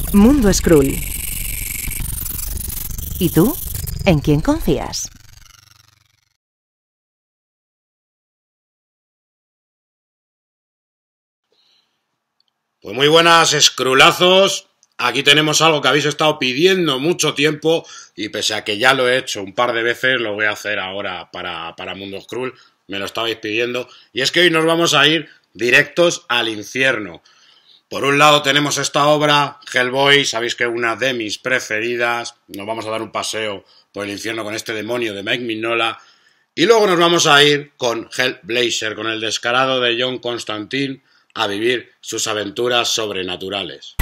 Mundo Skrull. ¿Y tú? ¿En quién confías? Pues muy buenas, Skrulazos. Aquí tenemos algo que habéis estado pidiendo mucho tiempo y pese a que ya lo he hecho un par de veces, lo voy a hacer ahora para Mundo Skrull. Me lo estabais pidiendo. Y es que hoy nos vamos a ir directos al infierno. Por un lado tenemos esta obra, Hellboy, sabéis que es una de mis preferidas. Nos vamos a dar un paseo por el infierno con este demonio de Mike Mignola. Y luego nos vamos a ir con Hellblazer, con el descarado de John Constantine, a vivir sus aventuras sobrenaturales.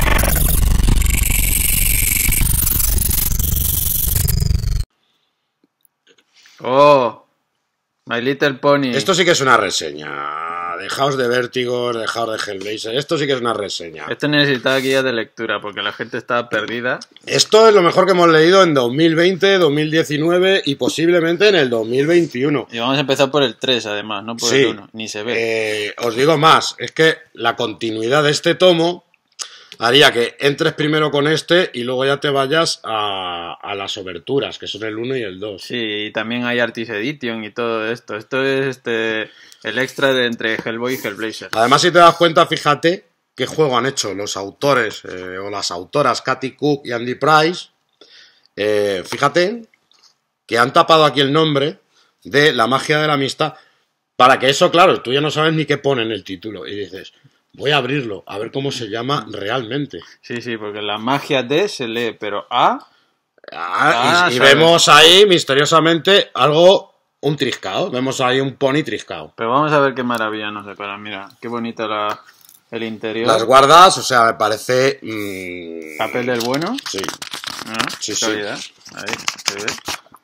Oh, My Little Pony. Esto sí que es una reseña. Dejaos de Vértigos, dejaos de Hellblazer. Esto sí que es una reseña. Esto necesitaba guía de lectura porque la gente estaba perdida. Esto es lo mejor que hemos leído en 2020, 2019 y posiblemente en el 2021. Y vamos a empezar por el 3 además, no por el 1. Ni se ve. Os digo más, es que la continuidad de este tomo haría que entres primero con este y luego ya te vayas a las oberturas, que son el 1 y el 2. Sí, y también hay Artist Edition y todo esto. Esto es el extra de entre Hellboy y Hellblazer. Además, si te das cuenta, fíjate qué juego han hecho los autores o las autoras Katy Cook y Andy Price. Fíjate que han tapado aquí el nombre de La magia de la amistad para que eso, claro, tú ya no sabes ni qué pone en el título y dices, voy a abrirlo, a ver cómo se llama realmente. Sí, sí, porque la magia de se lee, pero A... y vemos ahí misteriosamente algo, un triscao, vemos ahí un pony triscao. Pero vamos a ver qué maravilla nos depara, mira, qué bonita el interior. Las guardas, o sea, me parece... ¿Papel del bueno? Sí. Sí, sí. Ahí, se ve.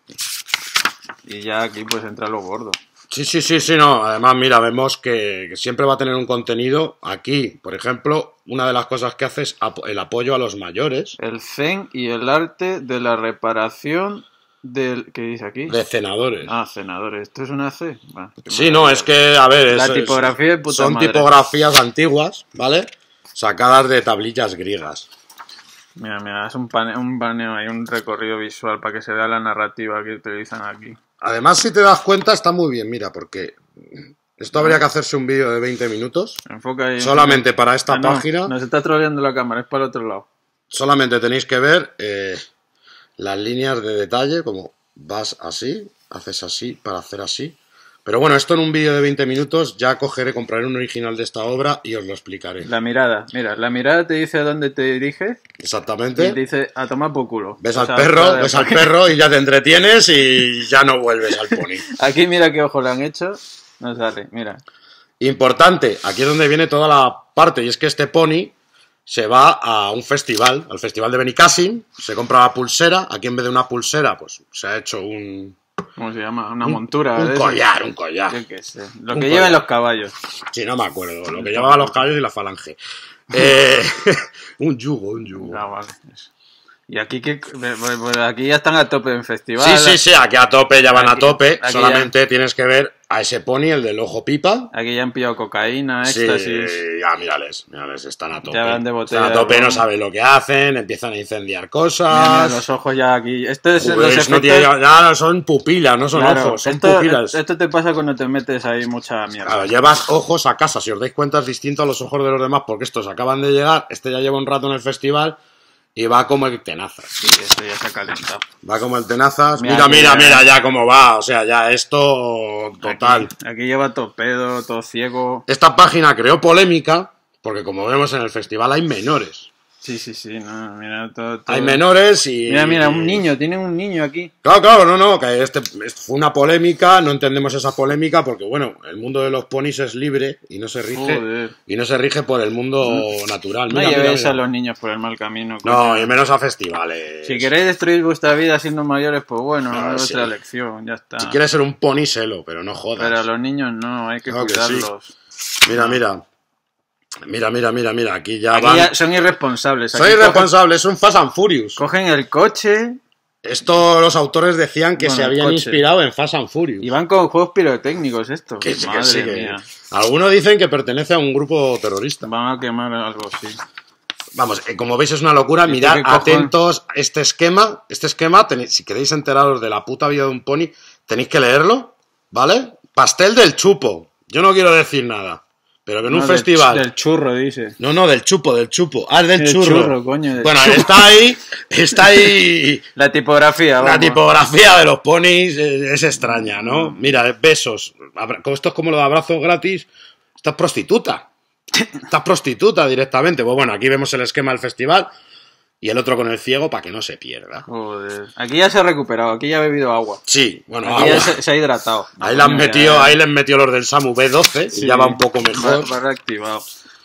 Y ya aquí pues entra lo gordo. Sí, no. Además, mira, vemos que siempre va a tener un contenido. Aquí, por ejemplo, una de las cosas que hace es el apoyo a los mayores. El zen y el arte de la reparación del... ¿Qué dice aquí? De cenadores. Ah, cenadores. ¿Esto es una C? Bueno, sí, no, es que, a ver... la tipografía de puta son madre. Tipografías antiguas, ¿vale? Sacadas de tablillas griegas. Mira, es un paneo, hay un recorrido visual para que se vea la narrativa que utilizan aquí. Además, si te das cuenta, está muy bien, mira, porque esto habría que hacerse un vídeo de 20 minutos. Enfoca ahí. Solamente para esta página. Nos está troleando la cámara, es para el otro lado. Solamente tenéis que ver las líneas de detalle, como vas así, haces así, para hacer así. Pero bueno, esto en un vídeo de 20 minutos ya compraré un original de esta obra y os lo explicaré. La mirada, mira, la mirada te dice a dónde te diriges. Exactamente. Y te dice a tomar por culo. Ves al perro y ya te entretienes y ya no vuelves al pony. Aquí mira qué ojo le han hecho. No sale, mira. Importante, aquí es donde viene toda la parte, y es que este pony se va a un festival, al festival de Benicassim, se compra la pulsera, aquí en vez de una pulsera, pues se ha hecho un... ¿Cómo se llama? Una montura. Un collar. Yo qué sé. Lo que llevan los caballos. Sí, no me acuerdo. Lo que llevaban los caballos y la falange. Un yugo. Ah, vale. Y aquí aquí ya están a tope en festival. Sí, aquí a tope, ya van a tope. Solamente tienes que ver a ese pony, el del ojo pipa. Aquí ya han pillado cocaína, éxtasis. Sí, ya mírales, están a tope. Ya van de botella. Están a tope, no saben lo que hacen, empiezan a incendiar cosas. Mira, los ojos ya aquí. Esto es ya no son pupilas, no son ojos, son pupilas. Esto te pasa cuando te metes ahí mucha mierda. Claro, llevas ojos a casa, si os dais cuenta es distinto a los ojos de los demás porque estos acaban de llegar, este ya lleva un rato en el festival. Y va como el tenazas. Sí, esto ya se ha calentado. Va como el tenazas. Mira ya cómo va. O sea, ya esto total. Aquí lleva todo pedo, todo ciego. Esta página creó polémica porque como vemos en el festival hay menores. Sí, no, mira, todo... Hay menores y... Mira, un niño, tienen un niño aquí. Claro, no, que esto fue una polémica, no entendemos esa polémica porque, bueno, el mundo de los ponis es libre y no se rige por el mundo natural. No llevéis a los niños por el mal camino. No, y menos a festivales. Si queréis destruir vuestra vida siendo mayores, pues bueno, es otra lección, ya está. Si quieres ser un pony, selo, pero no jodas. Pero a los niños no, hay que cuidarlos. Mira, aquí ya van... Ya son irresponsables. Son irresponsables, es un Fast and Furious. Cogen el coche... Esto los autores decían que se habían inspirado en Fast and Furious. Y van con juegos pirotécnicos esto. Madre mía. Algunos dicen que pertenece a un grupo terrorista. Van a quemar algo, sí. Vamos, como veis es una locura. Mirad, atentos, este esquema, si queréis enteraros de la puta vida de un pony, tenéis que leerlo, ¿vale? Pastel del chupo. Yo no quiero decir nada. Pero que en un festival... Del churro, dice. No, del chupo. Ah, es del churro. Churro, coño. Bueno, está ahí... La tipografía, vamos. La tipografía de los ponis es extraña, ¿no? Mira, besos. Esto es como lo de abrazos gratis. Estás prostituta. Estás prostituta directamente. Pues bueno, aquí vemos el esquema del festival. Y el otro con el ciego para que no se pierda. Joder. Aquí ya se ha recuperado, aquí ya ha bebido agua. Sí, bueno, aquí agua. Ya se ha hidratado. Ahí les metió los del SAMU B12 sí, y ya va un poco mejor. Va reactivado.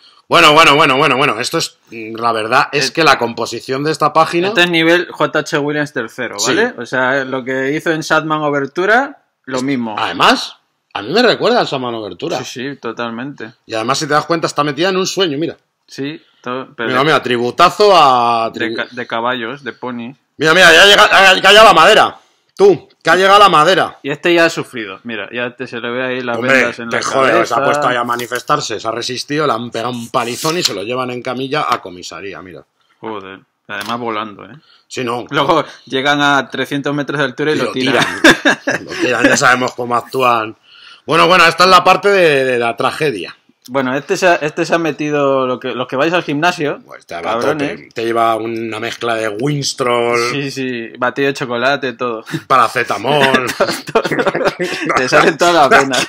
Bueno. Esto es, la verdad, es que la composición de esta página... Este es nivel JH Williams III, ¿vale? Sí. O sea, lo que hizo en Sandman Obertura, lo mismo. Además, a mí me recuerda al Sandman Obertura. Sí, totalmente. Y además, si te das cuenta, está metida en un sueño, mira. Sí, pero mira, tributazo a... De caballos, de ponis. Mira, ya ha llegado la madera. Tú, que ha llegado la madera. Y este ya ha sufrido. Mira, ya se le ve ahí las vendas en la cabeza. Se ha puesto ahí a manifestarse, se ha resistido, le han pegado un palizón y se lo llevan en camilla a comisaría, mira. Joder. Además volando, ¿eh? Sí, no. Luego llegan a 300 metros de altura y lo tiran. Lo tiran, ya sabemos cómo actúan. Bueno, esta es la parte de la tragedia. Bueno, este se ha metido, los que vais al gimnasio, pues te lleva una mezcla de Winstrol. Sí, batido de chocolate, todo. Paracetamol. todo. Te salen todas las venas.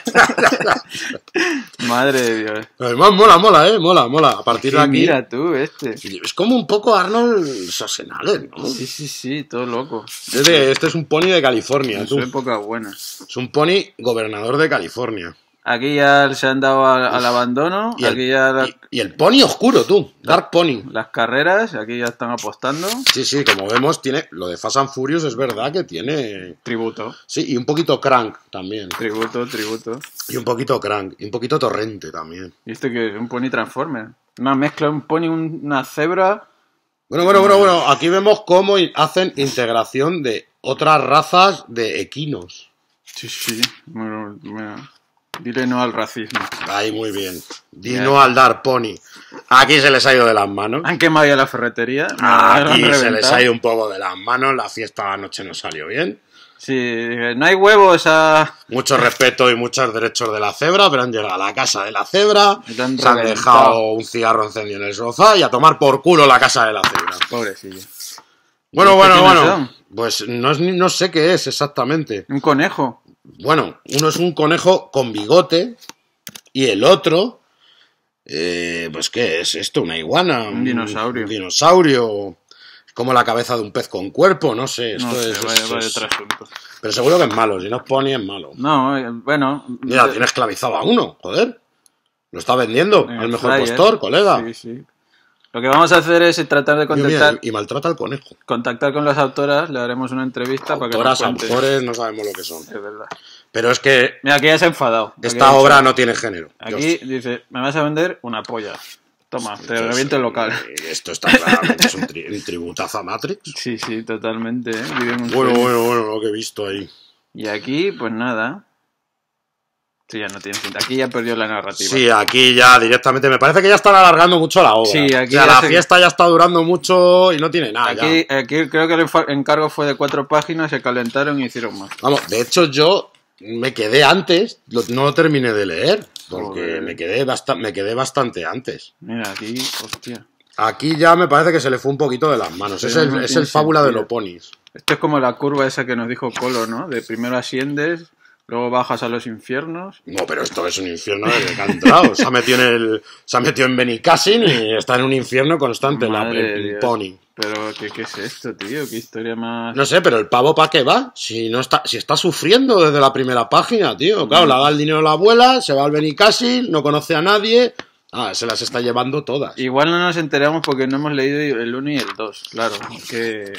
Madre de Dios. Mola. A partir de aquí... Mira tú, Es como un poco Arnold Schwarzenegger, ¿no? Sí, todo loco. Este es un pony de California, En su época buena. Es un pony gobernador de California. Aquí ya se han dado al abandono. Y aquí y el pony oscuro, tú. Dark Pony. Las carreras, aquí ya están apostando. Sí, como vemos, tiene lo de Fast and Furious, es verdad que tiene... Tributo. Sí, y un poquito Crank también. Tributo. Y un poquito Crank, y un poquito Torrente también. ¿Y esto qué es? Un pony Transformer. Una mezcla, un pony, una cebra... Bueno, aquí vemos cómo hacen integración de otras razas de equinos. Sí. Bueno. Dile no al racismo. Ahí, muy bien. No al Dark Pony. Aquí se les ha ido de las manos. Han quemado ya la ferretería. Aquí se les ha ido un poco de las manos. La fiesta anoche no salió bien. Sí, no hay huevos a... Mucho respeto y muchos derechos de la cebra, pero han llegado a la casa de la cebra, se han dejado un cigarro encendido en el sofá y a tomar por culo la casa de la cebra. Pobrecillo. Bueno. Pues no sé qué es exactamente. Un conejo. Bueno, uno es un conejo con bigote y el otro, pues ¿qué es esto? ¿Una iguana? Un dinosaurio. Un dinosaurio, como la cabeza de un pez con cuerpo, no sé. Vaya trasunto. Pero seguro que es malo, si no es pony es malo. No, bueno... Mira, tiene esclavizado a uno, joder. Lo está vendiendo al mejor postor, colega. Sí. Lo que vamos a hacer es tratar de contactar... Y maltrata al conejo. Contactar con las autoras, le haremos una entrevista para que nos cuente. Autores, no sabemos lo que son. Es verdad. Pero es que... Mira, aquí ya se ha enfadado. Esta obra no tiene género. Aquí dice, me vas a vender una polla. Toma, te reviento el local. Esto está claramente, es un tributazo a Matrix. Sí, totalmente. Bueno, lo que he visto ahí. Y aquí, pues nada... Sí, ya no tiene pinta. Aquí ya perdió la narrativa. Sí, aquí ya directamente. Me parece que ya están alargando mucho la obra. Sí, aquí la fiesta ya está durando mucho y no tiene nada. Aquí creo que el encargo fue de 4 páginas, se calentaron y hicieron más. Vamos, de hecho yo me quedé antes, no lo terminé de leer, porque me quedé bastante antes. Mira, aquí, hostia. Aquí ya me parece que se le fue un poquito de las manos. Es el fábula de los ponis. Esto es como la curva esa que nos dijo Colo, ¿no? De primero asciendes... Luego bajas a los infiernos. No, pero esto es un infierno desde que ha entrado. Se ha metido en Benicassin y está en un infierno constante el pony. Pero, ¿qué es esto, tío? ¿Qué historia más...? No sé, pero el pavo ¿para qué va? Si está sufriendo desde la primera página, tío. Claro, le da el dinero a la abuela, se va al Benicassin, no conoce a nadie... se las está llevando todas. Igual no nos enteramos porque no hemos leído el 1 y el 2, claro. ¿Qué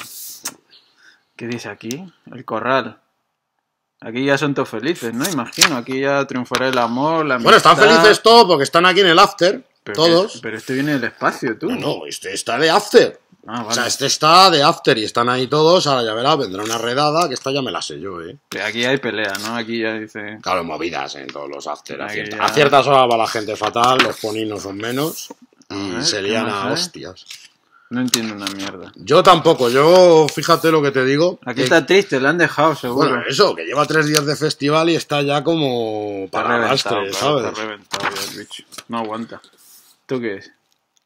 dice aquí? El corral. Aquí ya son todos felices, ¿no? Imagino, aquí ya triunfará el amor, la amistad... Bueno, están felices todos porque están aquí en el after, todos. Pero este viene del espacio, tú. No, este está de after. Vale. O sea, este está de after y están ahí todos, ahora ya verás, vendrá una redada, que esta ya me la sé yo, Que aquí hay pelea, ¿no? Aquí ya dice... Claro, movidas en todos los after. A ciertas horas va la gente fatal, los ponis no son menos, y se lían a hostias. No entiendo una mierda. Yo tampoco, yo fíjate lo que te digo. Aquí está triste, lo han dejado seguro. Bueno, eso, que lleva 3 días de festival y está ya como Está para reventado, lastre, claro, ¿sabes? está reventado ya el bicho. No aguanta. ¿Tú qué es?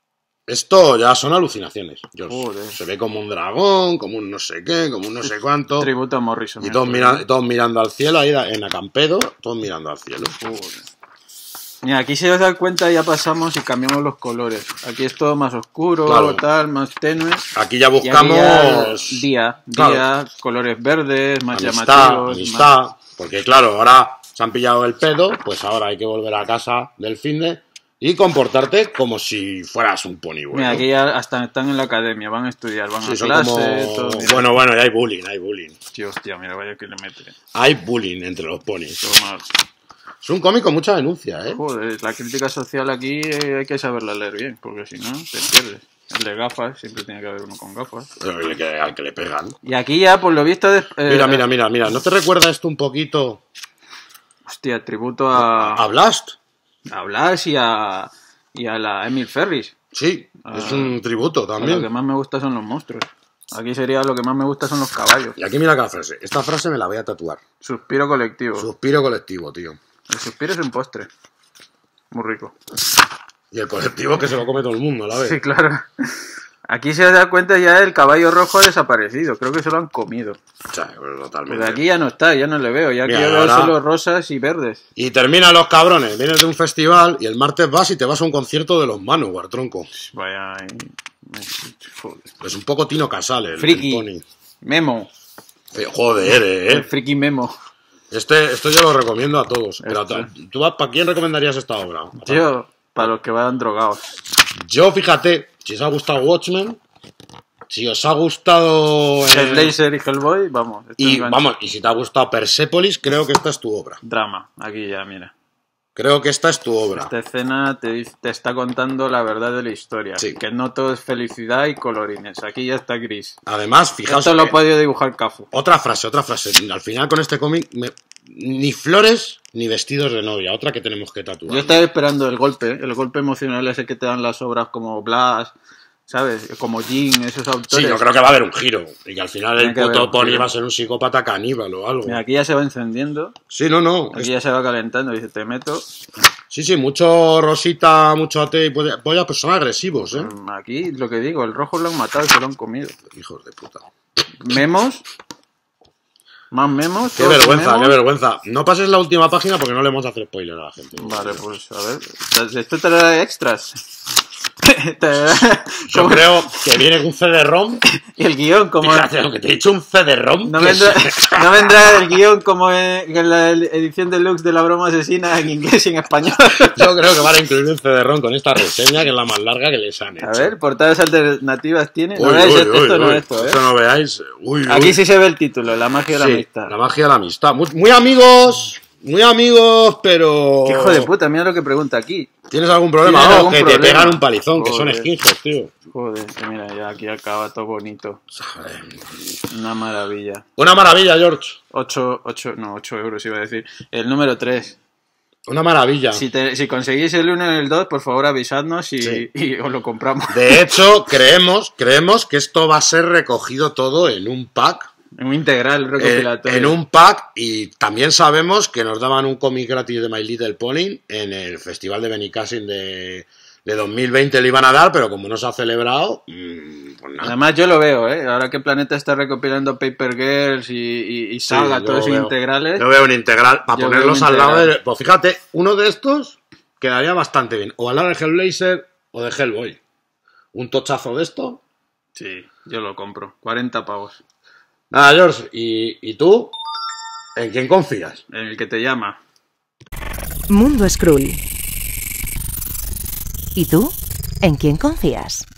Esto ya son alucinaciones. Joder. Se ve como un dragón, como un no sé qué, como un no sé cuánto. Tributo a Morrison. Y todos, todos mirando al cielo, ahí en Acampedo, todos mirando al cielo. Joder. Mira, aquí si os das cuenta ya pasamos y cambiamos los colores. Aquí es todo más oscuro, Claro. tal, más tenue. Aquí ya Y aquí buscamos ya día, Claro. colores verdes, más amistad, llamativos. amistad. Porque claro, ahora se han pillado el pedo, pues ahora hay que volver a casa del finde y comportarte como si fueras un pony bueno. Mira, aquí ya hasta están en la academia, van a estudiar, van Sí, a son clase, como... todo. Mira. Bueno, y hay bullying, hay bullying. Tío, hostia, mira, vaya que le mete. Hay bullying entre los ponis. Todo mal. Es un cómic con mucha denuncia, ¿eh? Joder, la crítica social aquí hay que saberla leer bien, porque si no, te pierdes. El de gafas, siempre tiene que haber uno con gafas. Pero al que le pegan. Y aquí ya, por lo visto... Mira. ¿No te recuerda esto un poquito Hostia, tributo a a Blast? Blas y a la Emil Ferris. Sí, es un tributo Lo que también. más me gusta son los monstruos. Aquí sería lo que más me gusta son los caballos. Y aquí mira cada frase. Esta frase me la voy a tatuar. Suspiro colectivo. Suspiro colectivo, tío. El suspiro es un postre. Muy rico. Y el colectivo que se lo come todo el mundo, ¿la ves? Sí, claro. Aquí se da cuenta ya el caballo rojo ha desaparecido. Creo que se lo han comido. O sea, totalmente. Pero aquí ya no está, ya no le veo. Ya aquí Mira, yo veo ahora- solo rosas y verdes. Y terminan los cabrones. Vienes de un festival y el martes vas y te vas a un concierto de los Manowar, tronco. Vaya. Joder. Es un poco Tino Casale, el Friki. pony. Memo. Joder, El friki Memo. Esto yo lo recomiendo a todos. Pero Este. ¿tú para quién recomendarías esta obra? Tío, para los que vayan drogados. Yo, fíjate, si os ha gustado Watchmen, si os ha gustado... Hellblazer y Hellboy, vamos. esto y engancha. vamos, y si te ha gustado Persepolis, creo que esta es tu obra. Drama. Aquí ya, mira. Creo que esta es tu obra. Esta escena te está contando la verdad de la historia. Sí. Que no todo es felicidad y colorines. Aquí ya está gris. Además, fijaos... Esto lo que- ha podido dibujar Cafu. Otra frase. Al final con este cómic, ni flores ni vestidos de novia. Otra que tenemos que tatuar. Yo estaba esperando el golpe emocional ese que te dan las obras como Blas, ¿sabes? Como Jean, esos autores. Sí, yo creo que va a haber un giro. Y que al final Tiene el que haber puto un pony giro. va a ser un psicópata caníbal o algo. Mira, aquí ya se va encendiendo, Sí, no. aquí ya se va calentando. Dice, te meto. Sí, mucho rosita, mucho ate y polla, pues son agresivos, ¿eh? Aquí, lo que digo, el rojo lo han matado y se lo han comido. Hijos de puta. Memos. Más memos. Qué todos vergüenza, memos. qué vergüenza. No pases la última página porque no le vamos a hacer spoiler a la gente. Vale, pues a ver. Esto te da extras. Te da- Yo creo que viene con un CD-ROM. Y el guión, como. Fíjate, lo que te he dicho, un CD-ROM. No que vendrá, es- no vendrá el guión como en la edición deluxe de La Broma Asesina en inglés y en español. Yo creo que van a incluir un CD-ROM con esta reseña, que es la más larga que les han hecho. A ver, portadas alternativas tiene. No Uy, veáis uy, esto, uy, no uy. es esto, Esto no veáis. Uy, Aquí uy. sí se ve el título, La magia de la Sí, amistad. la magia de la amistad. Muy amigos, pero... Qué hijo de puta, mira lo que pregunta aquí. ¿Tienes algún problema? ¿Tienes No, algún que te problema? pegan un palizón, que son Joder. skinheads, tío. Joder, que mira, ya aquí acaba todo bonito. Una maravilla. Una maravilla, George. 8 euros iba a decir. El número 3. Una maravilla. Si conseguís el 1 y el 2, por favor avisadnos Sí. y os lo compramos. De hecho, creemos que esto va a ser recogido todo en un pack. Un integral recopilatorio. En un pack, y también sabemos que nos daban un cómic gratis de My Little Pony en el Festival de Benicassin de 2020, le iban a dar, pero como no se ha celebrado, pues nada. Además yo lo veo, ¿eh? Ahora que Planeta está recopilando Paper Girls y Saga, Sí, todos esos yo veo. integrales. Yo veo un integral, para Yo ponerlos veo un al lado de... integral. Pues fíjate, uno de estos quedaría bastante bien, o al lado de Hellblazer o de Hellboy. Un tochazo de esto. Sí, yo lo compro. 40 pavos. Nada, George, ¿y tú? ¿En quién confías? En el que te llama. Mundo Skrull. ¿Y tú? ¿En quién confías?